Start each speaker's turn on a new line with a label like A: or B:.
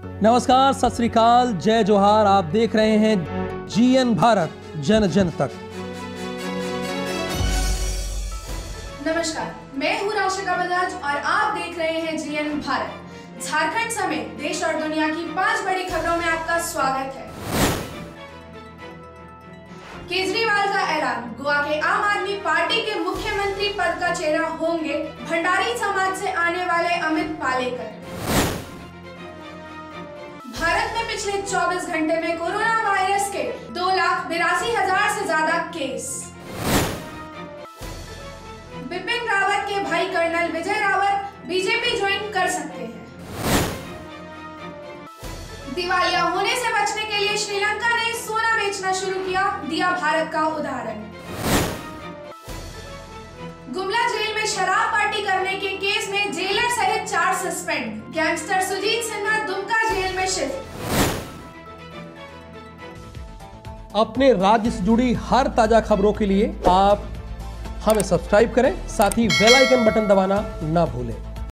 A: नमस्कार, सत श्री अकाल, जय जोहार। आप देख रहे हैं जीएन भारत, जन जन तक।
B: नमस्कार, मैं हूँ राशिका बजाज और आप देख रहे हैं जीएन भारत। झारखंड समेत देश और दुनिया की 5 बड़ी खबरों में आपका स्वागत है। केजरीवाल का ऐलान, गोवा के आम आदमी पार्टी के मुख्यमंत्री पद का चेहरा होंगे भंडारी समाज से आने वाले अमित पालेकर। भारत में पिछले 24 घंटे में कोरोना वायरस के 2,82,000 से ज्यादा केस। बिपिन रावत के भाई colonel Vijay Rawat BJP join कर सकते हैं। दिवालिया होने से बचने के लिए श्रीलंका ने सोना बेचना शुरू किया, दिया भारत का उदाहरण। गुमला जेल में शराब पार्टी करने के केस में जेलर सहित 4 suspend. Gangster Sujit Sinha Dumka jail में शिफ्ट।
A: अपने राज्य से जुड़ी हर ताजा खबरों के लिए आप हमें सब्सक्राइब करें, साथ ही बेल आइकन बटन दबाना ना भूलें।